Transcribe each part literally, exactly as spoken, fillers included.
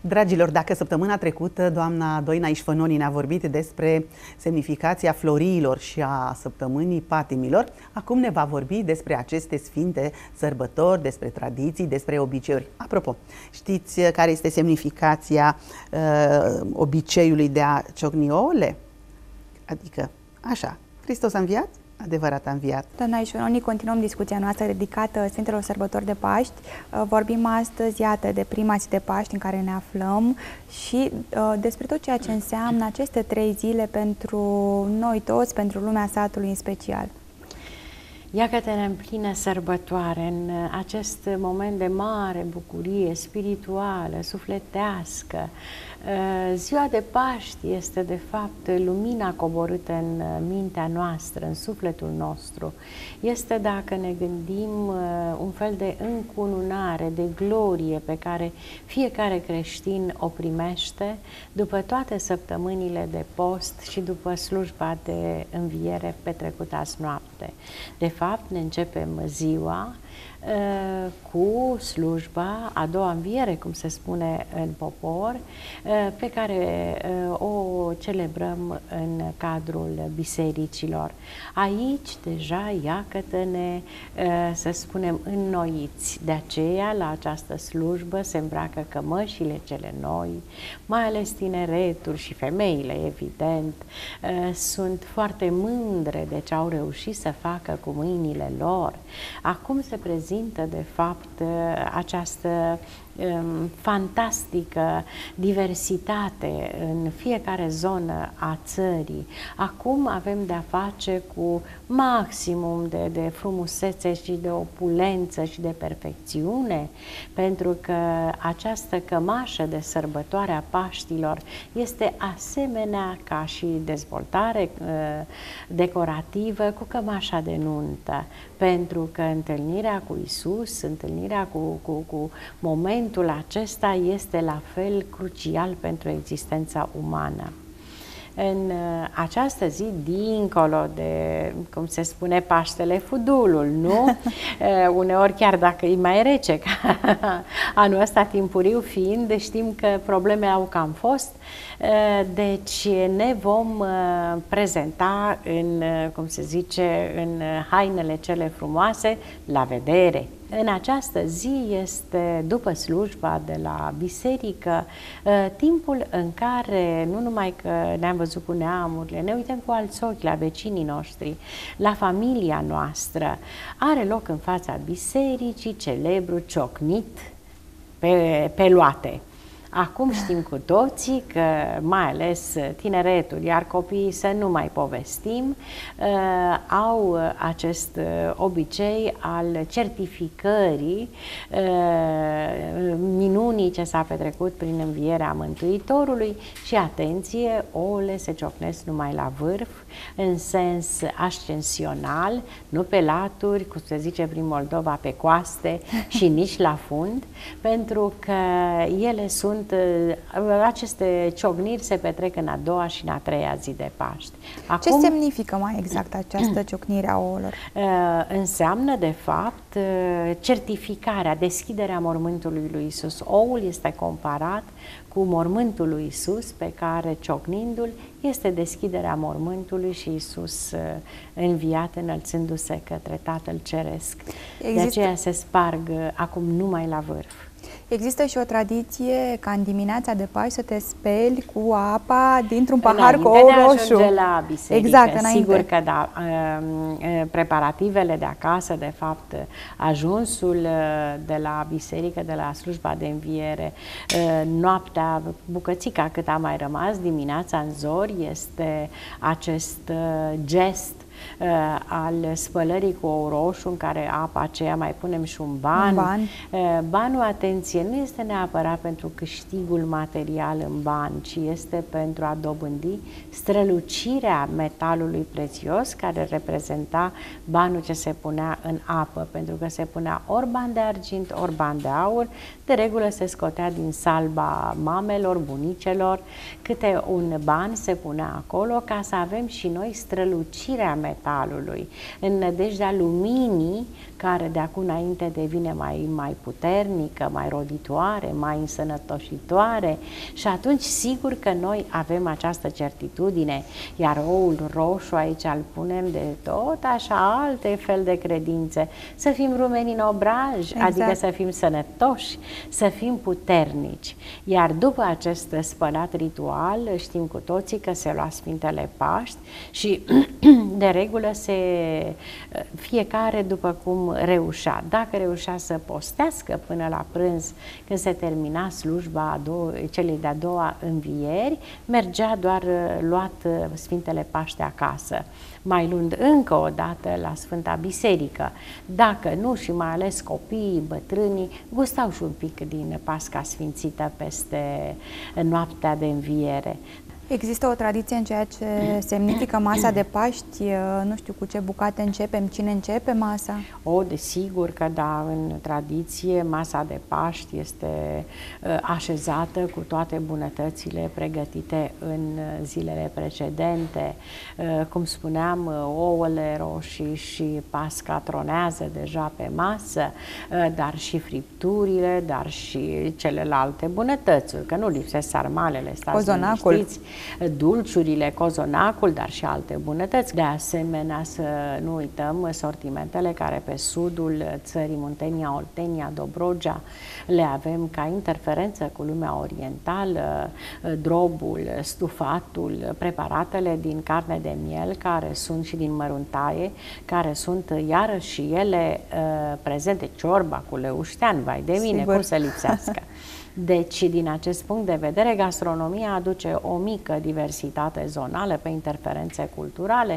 Dragilor, dacă săptămâna trecută doamna Doina Ișfănoni ne-a vorbit despre semnificația floriilor și a săptămânii patimilor, acum ne va vorbi despre aceste sfinte sărbători, despre tradiții, despre obiceiuri. Apropo, știți care este semnificația uh, obiceiului de a ciocni ouăle? Adică, așa, Hristos a înviat? Adevărat a înviat. Doamna Ișfănoni, continuăm discuția noastră dedicată Sfintelor Sărbători de Paști. Vorbim astăzi, iată, de prima zi de Paști în care ne aflăm și uh, despre tot ceea ce înseamnă aceste trei zile pentru noi toți, pentru lumea satului în special. Iată-ne în plină sărbătoare, în acest moment de mare bucurie spirituală, sufletească. Ziua de Paști este, de fapt, lumina coborâtă în mintea noastră, în sufletul nostru. Este, dacă ne gândim, un fel de încununare, de glorie pe care fiecare creștin o primește după toate săptămânile de post și după slujba de înviere petrecută azi noapte. De fapt, ne începem ziua uh, cu slujba, a doua înviere, cum se spune în popor, uh, pe care uh, o celebrăm în cadrul bisericilor. Aici, deja, iată-ne, uh, să spunem, înnoiți. De aceea, la această slujbă se îmbracă cămășile cele noi, mai ales tineretul și femeile, evident, uh, sunt foarte mândre de ce au reușit să facă cu mâinile lor. Acum se prezintă, de fapt, această um, fantastică diversitate în fiecare zonă a țării. Acum avem de-a face cu maximum de, de frumusețe și de opulență și de perfecțiune, pentru că această cămașă de sărbătoare a Paștilor este asemenea ca și dezvoltare uh, decorativă cu cămașa de nuntă, pentru că întâlnirea cu Isus, întâlnirea cu, cu, cu momentul acesta este la fel crucial pentru existența umană. În această zi, dincolo de, cum se spune, Paștele Fudulul, nu? Uneori, chiar dacă e mai rece, ca anul ăsta timpuriu fiind, știm că probleme au cam fost, deci ne vom prezenta în, cum se zice, în hainele cele frumoase, la vedere. În această zi este, după slujba de la biserică, timpul în care nu numai că ne-am văzut cu neamurile, ne uităm cu alți ochi la vecinii noștri, la familia noastră. Are loc în fața bisericii celebrul ciocnit pe, pe luate. Acum știm cu toții că, mai ales tineretul, iar copiii, să nu mai povestim, uh, au acest obicei al certificării uh, minunii ce s-a petrecut prin învierea Mântuitorului și, atenție, ouăle se ciocnesc numai la vârf, în sens ascensional, nu pe laturi, cum se zice prin Moldova, pe coaste și nici la fund, pentru că ele sunt aceste ciocniri se petrec în a doua și în a treia zi de Paști. Acum, ce semnifică mai exact această ciocnire a ouălor? Înseamnă, de fapt, certificarea, deschiderea mormântului lui Isus. Oul este comparat cu mormântul lui Isus, pe care, ciocnindu-l, este deschiderea mormântului și Isus înviat, înălțându-se către Tatăl Ceresc. Există... De aceea se sparg acum numai la vârf. Există și o tradiție ca în dimineața de Paști să te speli cu apa dintr-un pahar cu ou roșu. De la biserică. Exact, înainte. Sigur că da, preparativele de acasă, de fapt, ajunsul de la biserică, de la slujba de înviere, noaptea, bucățica cât a mai rămas, dimineața în zori, este acest gest Uh, al spălării cu ou roșu, în care apa aceea mai punem și un ban. Un ban. Uh, banul, atenție, nu este neapărat pentru câștigul material în ban, ci este pentru a dobândi strălucirea metalului prețios, care reprezenta banul ce se punea în apă, pentru că se punea ori ban de argint, ori ban de aur. De regulă se scotea din salba mamelor, bunicelor, câte un ban se punea acolo, ca să avem și noi strălucirea metalului, în nădejdea luminii care de acum înainte devine mai, mai puternică, mai roditoare, mai însănătoșitoare și atunci sigur că noi avem această certitudine, iar oul roșu aici îl punem de tot așa alte fel de credințe, să fim rumeni în obraj, exact. Adică să fim sănătoși, să fim puternici. Iar după acest spălat ritual, știm cu toții că se lua Sfintele Paști și de regulă se, fiecare după cum reușea. Dacă reușea să postească până la prânz, când se termina slujba a doua, celei de-a doua învieri, mergea doar luat Sfintele Paște acasă, mai luând încă o dată la Sfânta Biserică. Dacă nu, și mai ales copiii, bătrânii, gustau și un pic din Pasca Sfințită peste noaptea de înviere. Există o tradiție în ceea ce semnifică masa de Paști? Nu știu cu ce bucate începem, cine începe masa? O, desigur că da, în tradiție masa de Paști este așezată cu toate bunătățile pregătite în zilele precedente. Cum spuneam, ouăle roșii și pasca tronează deja pe masă, dar și fripturile, dar și celelalte bunătăți, că nu lipsesc sarmalele, stați liniștiți, dulciurile, cozonacul, dar și alte bunătăți. De asemenea, să nu uităm sortimentele care pe sudul țării, Muntenia, Oltenia, Dobrogea, le avem ca interferență cu lumea orientală, drobul, stufatul, preparatele din carne de miel, care sunt și din măruntaie, care sunt iarăși și ele prezente, ciorba cu leuștean, vai de mine, Sigur. cum să lipsească. Deci, din acest punct de vedere, gastronomia aduce o mică diversitate zonală pe interferențe culturale,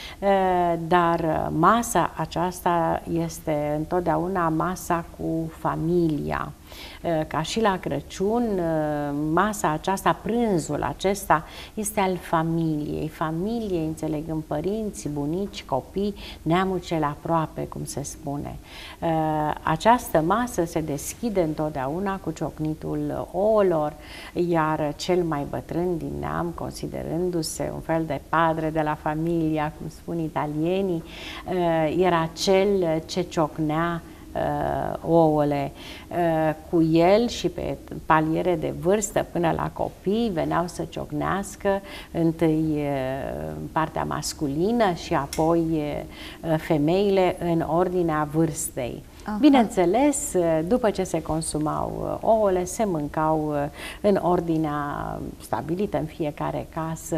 dar masa aceasta este întotdeauna masa cu familia. Ca și la Crăciun, masa aceasta, prânzul acesta este al familiei. Familiei, înțelegând părinți, bunici, copii, neamul cel aproape, cum se spune. Această masă se deschide întotdeauna cu ciocnitul ouălor, iar cel mai bătrân din neam, considerându-se un fel de padre de la familia, cum spun italienii, era cel ce ciocnea Uh, ouăle. Uh, cu el și pe paliere de vârstă până la copii veneau să ciocnească întâi uh, partea masculină și apoi uh, femeile în ordinea vârstei. Aha. Bineînțeles, după ce se consumau ouăle, se mâncau în ordinea stabilită în fiecare casă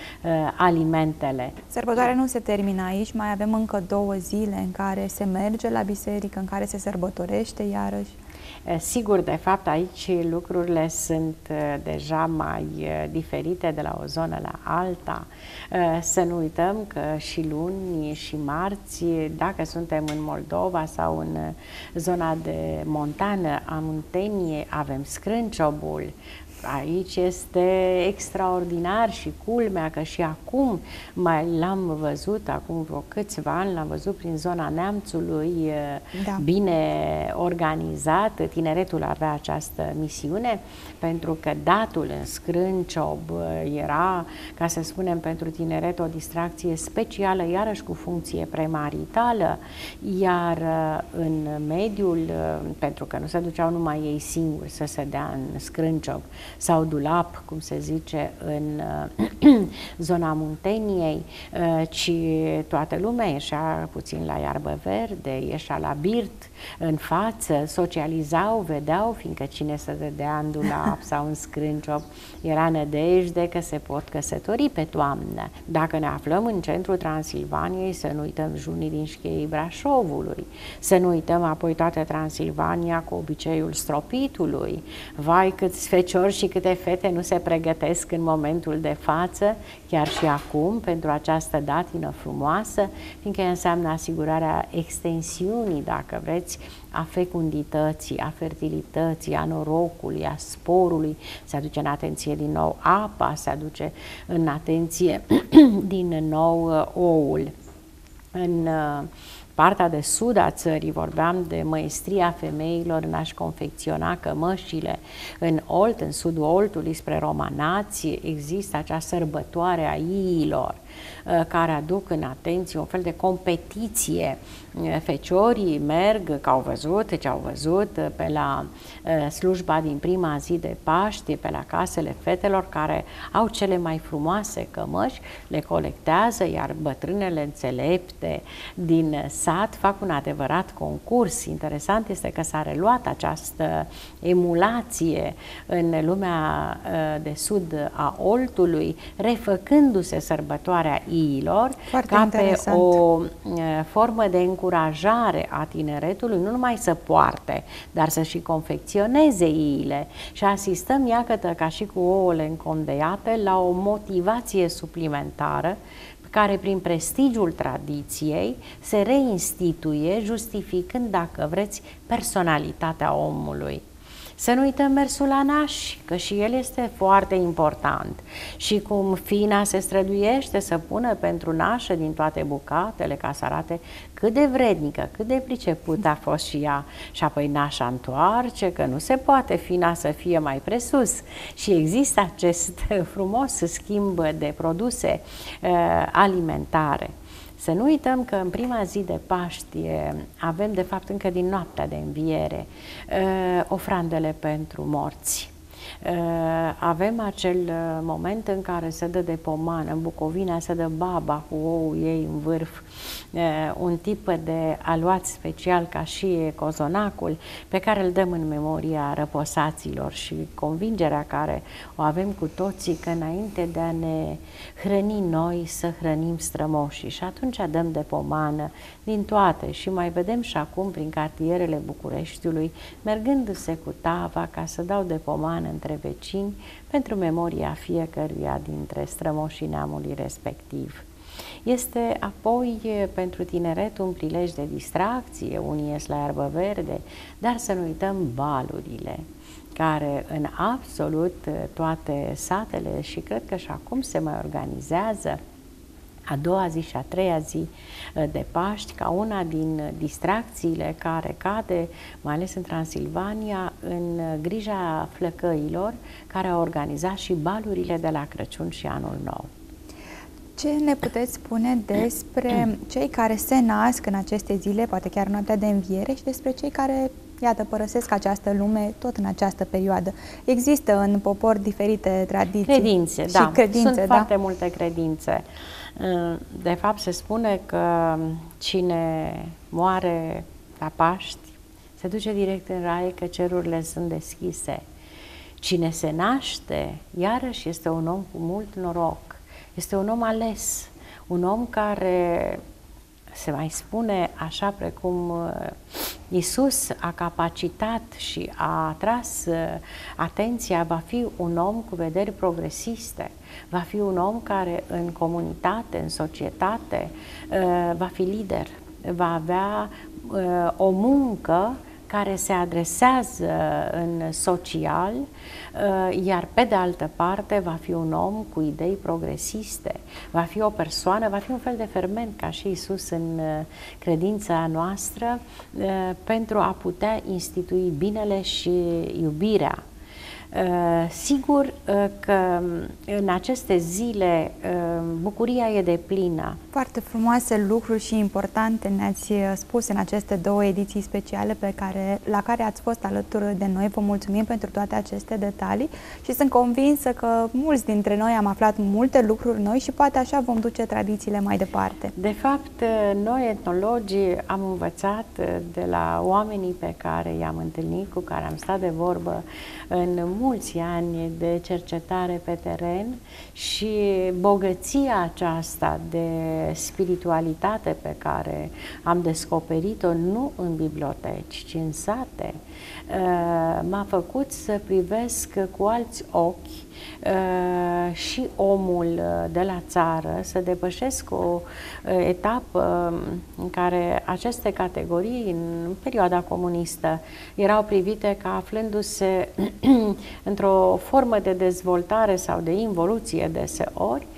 alimentele. Sărbătoarea nu se termină aici, mai avem încă două zile în care se merge la biserică, în care se sărbătorește iarăși. Sigur, de fapt, aici lucrurile sunt deja mai diferite de la o zonă la alta. Să nu uităm că și luni și marți, dacă suntem în Moldova sau în zona de montană a Munteniei, avem scrânciobul. Aici este extraordinar și culmea că și acum mai l-am văzut, acum vreo câțiva ani, l-am văzut prin zona Neamțului, da. Bine organizat. Tineretul avea această misiune pentru că datul în scrânciob era, ca să spunem, pentru tineret o distracție specială, iarăși cu funcție premaritală, iar în mediul, pentru că nu se duceau numai ei singuri să se dea în scrânciob, sau dulap, cum se zice în zona Munteniei, ci toată lumea ieșea puțin la iarbă verde, ieșea la birt, în față, socializau, vedeau, fiindcă cine se dădea în dulap sau în scrânciob era nădejde că se pot căsători pe toamnă. Dacă ne aflăm în centrul Transilvaniei, să nu uităm junii din șcheii Brașovului, să nu uităm apoi toată Transilvania cu obiceiul stropitului. Vai, câți feciori și câte fete nu se pregătesc în momentul de față, chiar și acum, pentru această datină frumoasă, fiindcă înseamnă asigurarea extensiunii, dacă vreți, a fecundității, a fertilității, a norocului, a sporului. Se aduce în atenție din nou apa, se aduce în atenție din nou oul. În partea de sud a țării vorbeam de măestria femeilor în a-și confecționa cămășile. În Olt, în sudul Oltului, spre Romanați, există acea sărbătoare a iilor. care aduc în atenție un fel de competiție. Feciorii merg, că au văzut ce au văzut pe la slujba din prima zi de Paști, pe la casele fetelor care au cele mai frumoase cămăși, le colectează, iar bătrânele înțelepte din sat fac un adevărat concurs. Interesant este că s-a reluat această emulație în lumea de sud a Oltului, refăcându-se sărbătoarea iilor Foarte ca interesant. pe o formă de încurajare a tineretului, nu numai să poarte, dar să și confecționeze iile. Și asistăm, iată, ca și cu ouăle încondeiate, la o motivație suplimentară care prin prestigiul tradiției se reinstituie, justificând, dacă vreți, personalitatea omului. Să nu uităm mersul la naș, că și el este foarte important. Și cum fina se străduiește să pună pentru nașă din toate bucatele ca să arate cât de vrednică, cât de pricepută a fost și ea. Și apoi nașa întoarce, că nu se poate fina să fie mai presus. Și există acest frumos schimb de produse uh, alimentare. Să nu uităm că în prima zi de Paști avem, de fapt, încă din noaptea de înviere, ofrandele pentru morți. Avem acel moment în care se dă de pomană, în Bucovina se dă baba cu oul ei în vârf, un tip de aluat special ca și cozonacul, pe care îl dăm în memoria răposaților, și convingerea care o avem cu toții că înainte de a ne hrăni noi, să hrănim strămoșii. Și atunci dăm de pomană din toate, și mai vedem și acum prin cartierele Bucureștiului, mergându-se cu tava ca să dau de pomană între vecini pentru memoria fiecăruia dintre strămoșii neamului respectiv. Este apoi pentru tineret un prilej de distracție, unii ies la iarbă verde, dar să nu uităm balurile, care în absolut toate satele, și cred că și acum se mai organizează, a doua zi și a treia zi de Paști, ca una din distracțiile care cade, mai ales în Transilvania, în grija flăcăilor, care au organizat și balurile de la Crăciun și Anul Nou. Ce ne puteți spune despre cei care se nasc în aceste zile, poate chiar noaptea de înviere, și despre cei care, iată, părăsesc această lume tot în această perioadă? Există în popor diferite tradiții. Credințe, și da. credințe, Sunt da? foarte multe credințe. De fapt, se spune că cine moare la Paști se duce direct în rai, că cerurile sunt deschise. Cine se naște, iarăși, este un om cu mult noroc. Este un om ales, un om care, se mai spune așa, precum Iisus a capacitat și a atras atenția, va fi un om cu vederi progresiste, va fi un om care în comunitate, în societate, va fi lider, va avea o muncă care se adresează în social, iar pe de altă parte va fi un om cu idei progresiste, va fi o persoană, va fi un fel de ferment, ca și Iisus în credința noastră, pentru a putea institui binele și iubirea. Sigur că în aceste zile bucuria e deplină. Foarte frumoase lucruri și importante ne-ați spus în aceste două ediții speciale pe care, la care ați fost alături de noi. Vă mulțumim pentru toate aceste detalii și sunt convinsă că mulți dintre noi am aflat multe lucruri noi și poate așa vom duce tradițiile mai departe. De fapt, noi etnologii am învățat de la oamenii pe care i-am întâlnit, cu care am stat de vorbă în mulți ani de cercetare pe teren, și bogăția aceasta de spiritualitate pe care am descoperit-o nu în biblioteci, ci în sate, m-a făcut să privesc cu alți ochi și omul de la țară, să depășesc o etapă în care aceste categorii, în perioada comunistă, erau privite ca aflându-se într-o formă de dezvoltare sau de involuție deseori,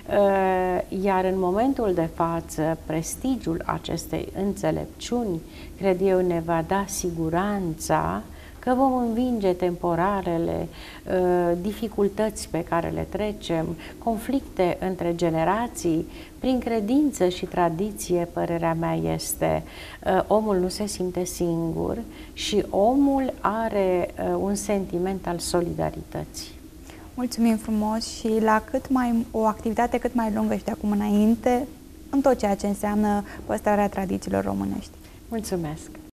iar în momentul de față, prestigiul acestei înțelepciuni, cred eu, ne va da siguranța că vom învinge temporalele, dificultăți pe care le trecem, conflicte între generații. Prin credință și tradiție, părerea mea este, omul nu se simte singur și omul are un sentiment al solidarității. Mulțumim frumos și la cât mai, o activitate cât mai lungă și de acum înainte, în tot ceea ce înseamnă păstrarea tradițiilor românești. Mulțumesc!